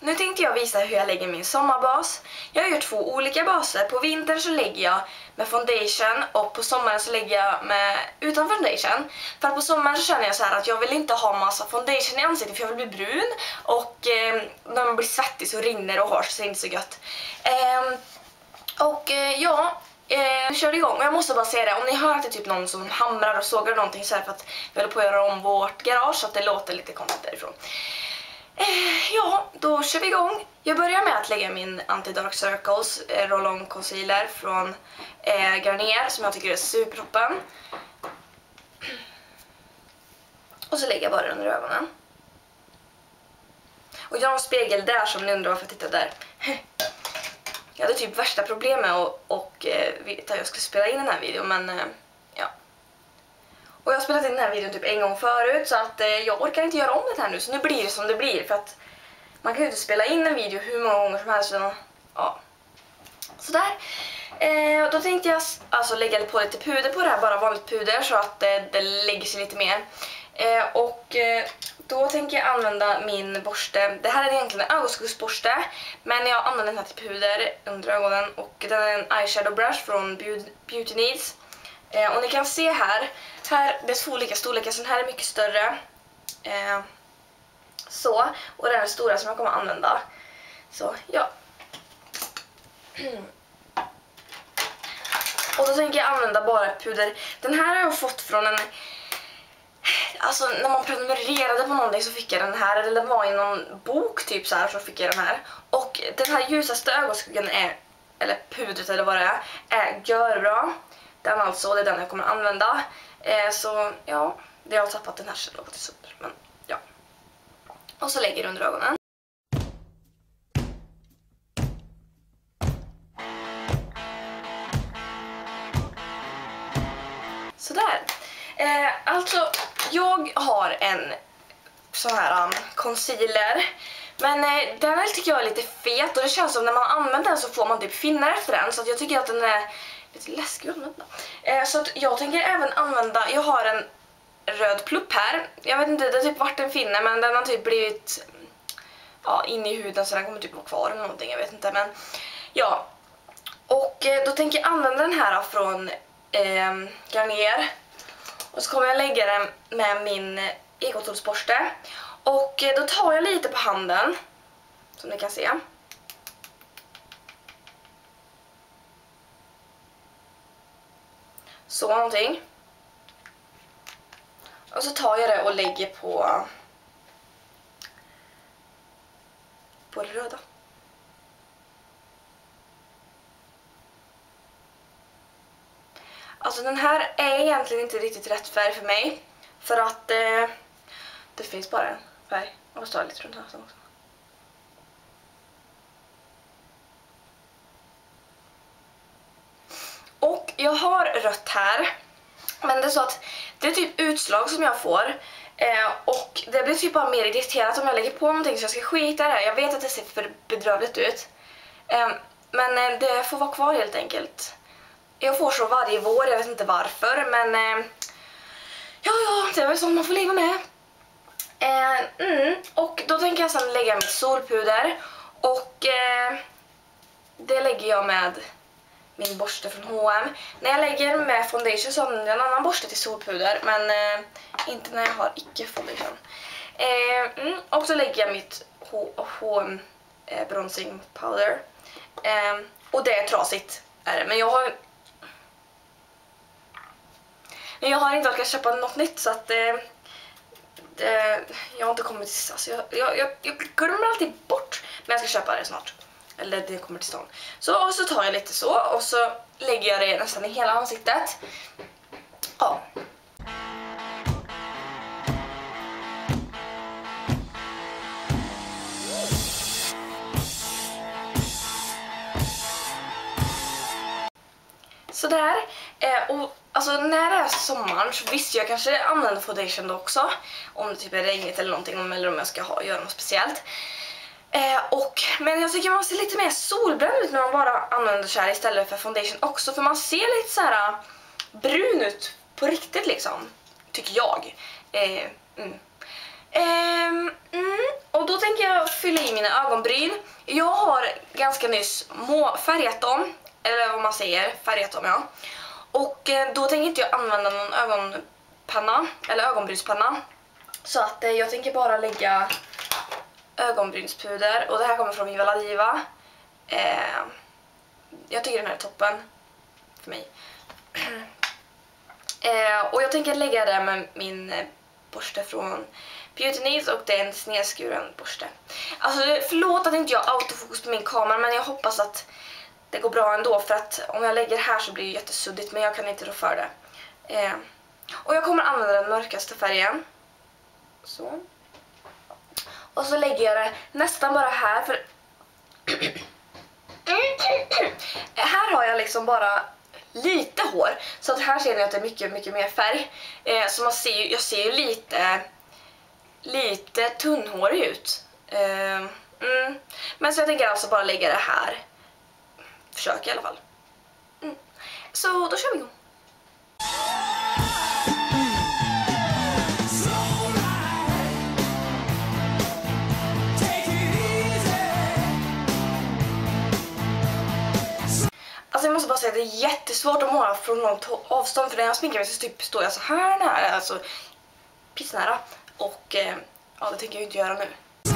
Nu tänkte jag visa hur jag lägger min sommarbas. Jag gör 2 olika baser. På vintern så lägger jag med foundation och på sommaren så lägger jag med utan foundation. För att på sommaren så känner jag så här att jag vill inte ha massa foundation i ansiktet för jag vill bli brun. Och när man blir svettig så rinner och har så inte så gött. Vi kör igång och jag måste bara säga det, om ni hör att det är typ någon som hamrar och sågar någonting så här för att vi håller på att göra om vårt garage så att det låter lite konstigt därifrån. Då kör vi igång. Jag börjar med att lägga min Anti-Dark Circles Roll-On Concealer från Garnier som jag tycker är supertoppen. Och så lägger jag bara under ögonen. Och jag har en spegel där som ni undrar varför jag tittar där. Jag hade typ värsta problem med att veta att jag skulle spela in den här videon, men ja. Och jag har spelat in den här videon typ en gång förut så att jag orkar inte göra om det här nu. Så nu blir det som det blir för att man kan ju inte spela in en video hur många gånger som helst. Ja. Sådär. Då tänkte jag alltså lägga på lite puder på det här, bara vanligt puder så att det lägger sig lite mer. Då tänker jag använda min borste. Det här är egentligen en ögonskuggsborste, men jag använder den här till puder under ögonen och den är en eyeshadow brush från Beauty Needs. Och ni kan se här det är 2 olika storlekar, så den här är mycket större. Så, och den är stora som jag kommer använda. Så, ja. Och då tänker jag använda bara puder. Den här har jag fått från en... Alltså när man prenumererade på någonting så fick jag den här. Eller det var i någon bok typ så här så fick jag den här. Och den här ljusaste ögonskuggan är, eller pudret eller vad det är görbra. Den alltså, det är den jag kommer använda. Så ja, det har tappat den här så lågt till sönder. Men ja. Och så lägger jag under ögonen. Sådär. Alltså, jag har en sån här concealer. Men den här tycker jag är lite fet och det känns som när man använder den så får man typ finnar efter den. Så att jag tycker att den är lite läskig att använda. Så att jag tänker även använda, jag har en röd plupp här. Jag vet inte, det har typ varit en finne men den har typ blivit inne i huden så den kommer typ vara kvar eller någonting, jag vet inte. Men ja, och då tänker jag använda den här från Garnier. Och så kommer jag lägga den med min ekotolsborste. Och då tar jag lite på handen, som ni kan se. Så någonting. Och så tar jag det och lägger på det röda. Alltså den här är egentligen inte riktigt rätt färg för mig. För att det finns bara en färg. Och så tar jag lite runt halsen också. Och jag har rött här. Men det är så att det är typ utslag som jag får. Och det blir typ bara mer irriterat om jag lägger på någonting så jag ska skita i det här. Jag vet att det ser för bedrövligt ut. Men det får vara kvar helt enkelt. Jag får så varje vår, jag vet inte varför, men ja, det är väl sånt man får leva med. Och då tänker jag sedan lägga mitt solpuder och det lägger jag med min borste från H&M. När jag lägger med foundation så använder jag en annan borste till solpuder, men inte när jag har icke foundation. Och så lägger jag mitt H&M bronzing powder. Och det är trasigt, men jag har inte orkat köpa något nytt så att jag har inte kommit till, alltså jag glömmer alltid bort, men jag ska köpa det snart. Eller det kommer till stånd. Så tar jag lite så och så lägger jag det nästan i hela ansiktet. Ja. Sådär. Och alltså när det är sommaren så visst jag kanske använder foundation då också. Om det typ är regnigt eller någonting, eller om jag ska göra något speciellt. Men jag tycker man ser lite mer solbränd ut när man bara använder så här istället för foundation också. För man ser lite så här brun ut på riktigt liksom, tycker jag. Och då tänker jag fylla i mina ögonbryn. Jag har ganska nyss färgat dem, eller vad man säger, färgat dem ja. Och då tänker inte jag använda någon ögonpanna, eller ögonbrynspanna. Så att jag tänker bara lägga ögonbrynspuder, och det här kommer från Viva la Diva. Jag tycker den här är toppen för mig. Och jag tänker lägga det med min borste från Beauty Needs, och det är en snedskuren borste. Alltså förlåt att inte jag har autofokus på min kamera, men jag hoppas att det går bra ändå, för att om jag lägger här så blir det jättesuddigt, men jag kan inte rå för det. Och jag kommer använda den mörkaste färgen. Så. Och så lägger jag det nästan bara här, för här har jag liksom bara lite hår, så att här ser ni att det är mycket mer färg. Så man ser ju, jag ser ju lite tunnhårig ut. Men så jag tänker alltså bara lägga det här. Försök i alla fall. Så då kör vi igång. Alltså jag måste bara säga att det är jättesvårt att måla från långt avstånd, för när jag sminkar mig så typ står jag så här nära, alltså pissnära. Och ja, det tänker jag inte göra nu.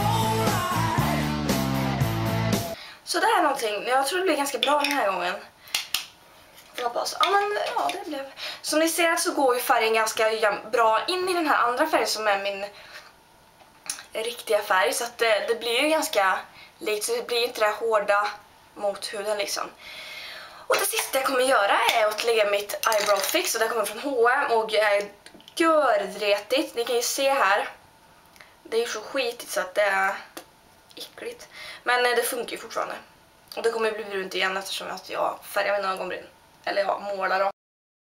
Så det är någonting, jag tror det blir ganska bra den här gången. Jag hoppas. Ja, men ja, det blev. Som ni ser så går ju färgen ganska bra in i den här andra färgen som är min riktiga färg, så att det blir ju ganska likt, så det blir inte det hårda mot huden liksom. Och det sista jag kommer göra är att lägga mitt eyebrow fix, och det kommer från H&M och är gördretigt. Ni kan ju se här. Det är ju så skitigt så att det är äckligt. Men det funkar ju fortfarande. Och det kommer bli brunt igen eftersom att jag färgar mina ögonbryn. Eller jag målar dem.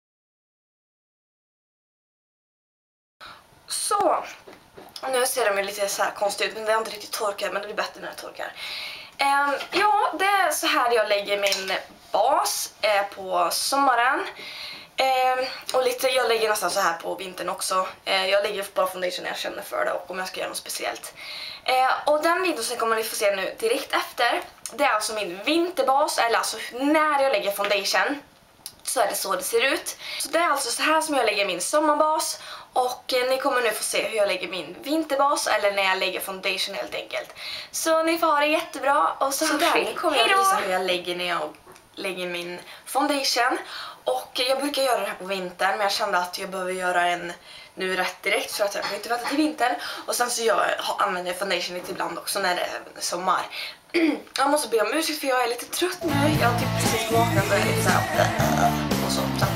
Så. Och nu ser de lite så här konstigt ut, men det har inte riktigt torkat, men det blir bättre när det torkar. Ja, det är så här jag lägger min bas på sommaren. Och jag lägger nästan så här på vintern också. Jag lägger bara foundation när jag känner för det, och om jag ska göra något speciellt. Och den videon som kommer ni få se nu direkt efter, det är alltså min vinterbas, eller alltså när jag lägger foundation. Så är det så det ser ut. Så det är alltså så här som jag lägger min sommarbas. Och ni kommer nu få se hur jag lägger min vinterbas, eller när jag lägger foundation helt enkelt. Så ni får ha det jättebra. Och så där kommer jag visa hur jag lägger när jag lägger min foundation. Och jag brukar göra det här på vintern, men jag kände att jag behöver göra en nu rätt direkt, så att jag inte vänta till vintern. Och sen så använder jag foundation lite ibland också när det är sommar. Jag måste be om ursäkt för jag är lite trött nu. Jag har typ precis vaknat och är lite såhär och så att.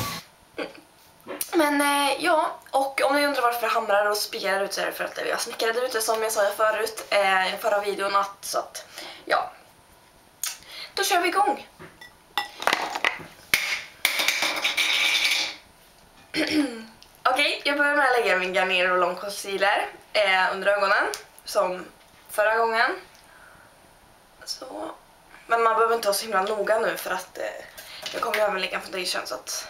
Men ja, och om ni undrar varför jag hamrar och spjärar ut, så är det för att jag snickrade ute som jag sa förut i förra videon. Så att, ja. Då kör vi igång. Okej, jag börjar med att lägga min Garnier Roll-On Concealer under ögonen, som förra gången. Så. Men man behöver inte vara så himla noga nu, för att jag kommer även lägga foundation, så att.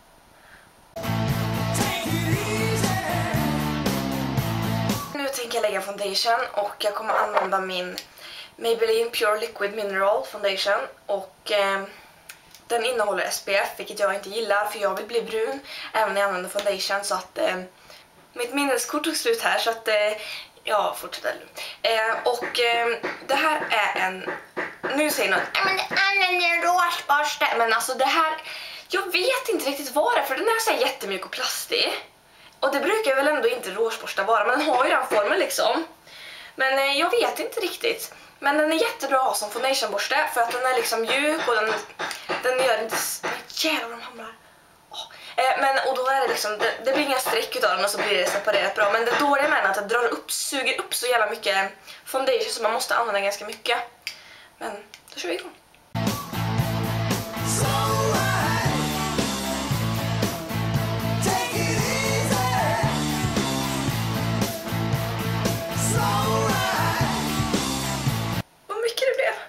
Nu tänker jag lägga foundation, och jag kommer använda min Maybelline Pure Liquid Mineral Foundation, och den innehåller SPF, vilket jag inte gillar, för jag vill bli brun även när jag använder foundation. Så att mitt minneskort tog slut här, så att jag fortsätter nu. Och det här är en. Nu säger någon, men det är en råsborste. Men alltså det här, jag vet inte riktigt vad det är, för den är så här jättemjuk och plastig. Och det brukar väl ändå inte råsborsta vara, men den har ju den formen liksom. Men jag vet inte riktigt. Men den är jättebra att ha som foundationborste, för att den är liksom mjuk och den gör inte. Jävlar, de hamnar. Men och då är det liksom, det blir inga streck utav den, och så blir det separerat bra. Men det dåliga med den är att det suger upp så jävla mycket foundation, så man måste använda ganska mycket. Men då kör vi igång. Vad mycket det blev.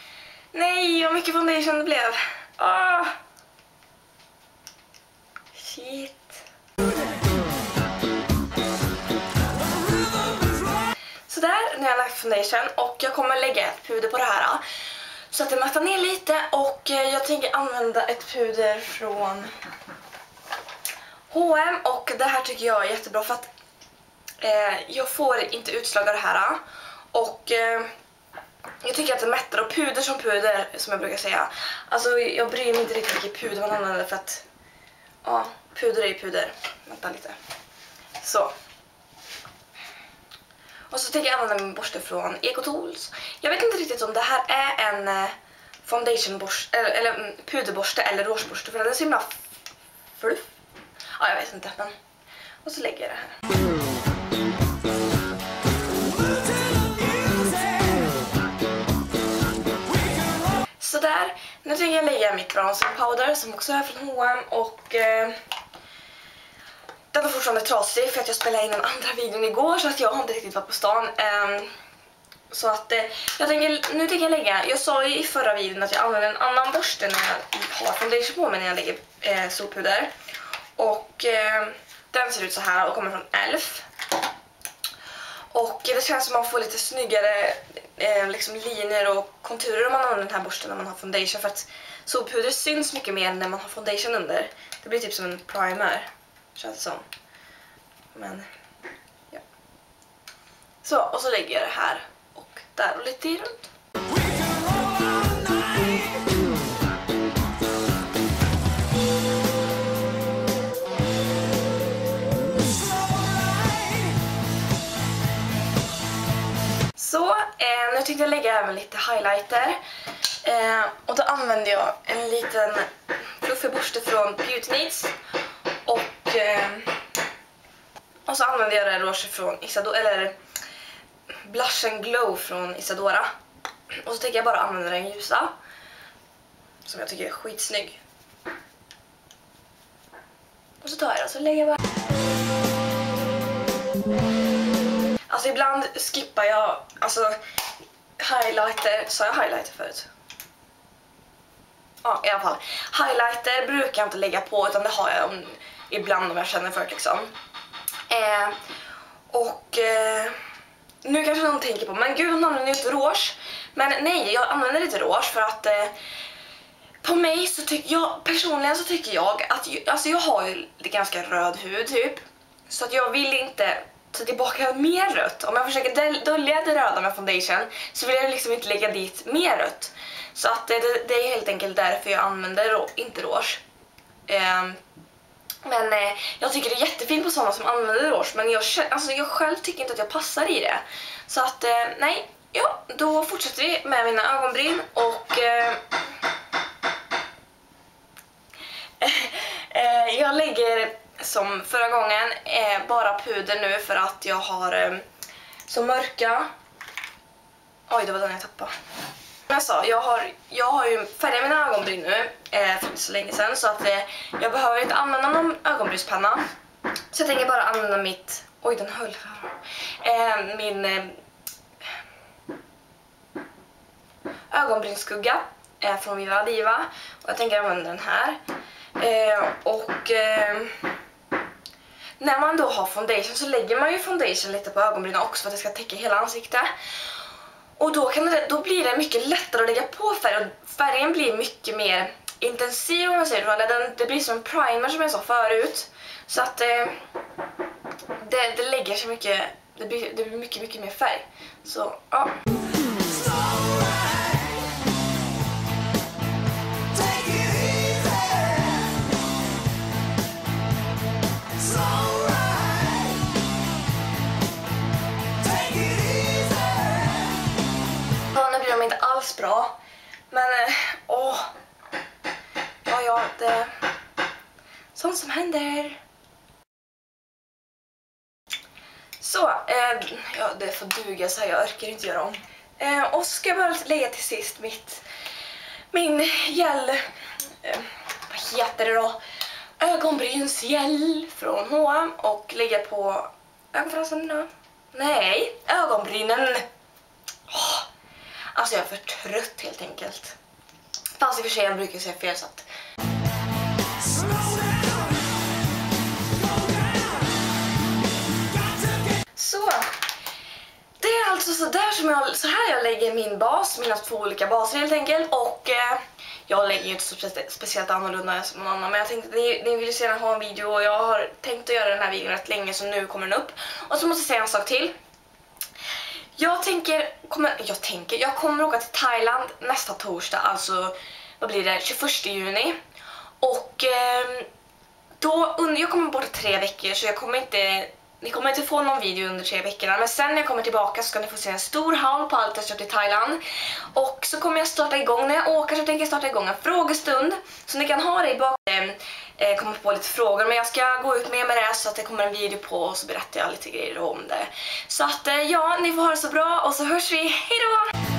Nej, vad mycket foundation det blev. Shit. Så där, nu har jag lagt foundation och jag kommer lägga ett puder på det här så att det mattar ner lite, och jag tänker använda ett puder från H&M, och det här tycker jag är jättebra för att jag får inte utslag av det här, och jag tycker att det mättar, och puder som puder, som jag brukar säga. Alltså jag bryr mig inte riktigt vilket puder man använder, för att ja, puder är ju puder. Vänta lite. Så. Och så tänker jag använda min borste från Ecotools. Jag vet inte riktigt om det här är en foundationborste eller puderborste eller rougeborste, för den är så himla fluff. Ja, jag vet inte. Men... Och så lägger jag det här. Så där. Nu tänker jag lägga mitt bronzer powder som också är från H&M, och den var fortfarande trasig för att jag spelade in den andra videon igår, så att jag har inte riktigt varit på stan. Så att nu tänker jag lägga, jag sa i förra videon att jag använder en annan borste när jag har foundation på mig när jag lägger solpuder. Och den ser ut så här och kommer från Elf. Och det känns som att man får lite snyggare liksom linjer och konturer om man använder den här borsten när man har foundation, för att solpuder syns mycket mer när man har foundation under. Det blir typ som en primer, känns det som. Men ja. Så, och så lägger jag det här och där och lite runt. Så, nu tänkte jag lägga även lite highlighter. Och då använder jag en liten fluffig borste från Beauty Needs. Och så använder jag det rouge från Isadora, eller Blush and Glow från Isadora. Och så tänker jag bara använda den ljusa, som jag tycker är skitsnygg. Och så tar jag det och så lägger jag bara... Alltså ibland skippar jag, alltså highlighter, sa jag highlighter förut? Ja, i alla fall. Highlighter brukar jag inte lägga på, utan det har jag ibland om jag känner för det liksom. Nu kanske någon tänker på, men gud, hon använder ju inte rouge. Men nej, jag använder inte rouge för att på mig så tycker jag, personligen så tycker jag att, alltså jag har ju ganska röd hud typ. Så att jag vill inte ta tillbaka mer rött. Om jag försöker dölja det röda med foundation så vill jag liksom inte lägga dit mer rött. Så att det är helt enkelt därför jag använder inte rouge. Men jag tycker det är jättefint på sådana som använder rouge, men jag själv tycker inte att jag passar i det. Så att nej, ja, då fortsätter vi med mina ögonbryn, och jag lägger som förra gången bara puder nu för att jag har så mörka. Oj, det var den jag tappade. Som jag sa, jag har ju färgat mina ögonbryn nu för så länge sedan, så att jag behöver inte använda någon ögonbrynspenna. Så jag tänker bara använda mitt... Oj, den höll. Min ögonbrynsskugga från Viva Diva. Och jag tänker använda den här. När man då har foundation så lägger man ju foundation lite på ögonbrynen också för att det ska täcka hela ansiktet. Och då blir det mycket lättare att lägga på färg, och färgen blir mycket mer intensiv om man säger så. Det blir som en primer som jag sa förut. Så att det lägger sig mycket, det blir mycket mer färg. Så ja. Inte alls bra, men ja, det är sånt som händer. Så, ja, det får duga så här, jag orkar inte göra om. Och så ska jag bara lägga till sist min gel, vad heter det då? Ögonbrynsgel från H&M, och lägga på ögonfransarna. Nej, ögonbrynen. Alltså jag är för trött helt enkelt. Fast i och för sig jag brukar säga fel, så att... Så. Det är alltså så här jag lägger min bas, mina 2 olika baser helt enkelt. Och jag lägger ju inte så speciellt annorlunda som någon annan, men jag tänkte att ni vill ju sedan ha en video och jag har tänkt att göra den här videon rätt länge, så nu kommer den upp. Och så måste jag säga en sak till. Jag kommer åka till Thailand nästa torsdag, alltså vad blir det, 21 juni. Och jag kommer bort i 3 veckor, så ni kommer inte få någon video under 3 veckorna. Men sen när jag kommer tillbaka så ska ni få se en stor haul på allt jag köpt i Thailand. Och så kommer jag starta igång, när jag åker så tänker jag starta igång en frågestund. Så ni kan ha det i bakgrunden, komma på lite frågor. Men jag ska gå ut med det så att det kommer en video på och så berättar jag lite grejer om det. Så att ja, ni får ha det så bra och så hörs vi. Hej då!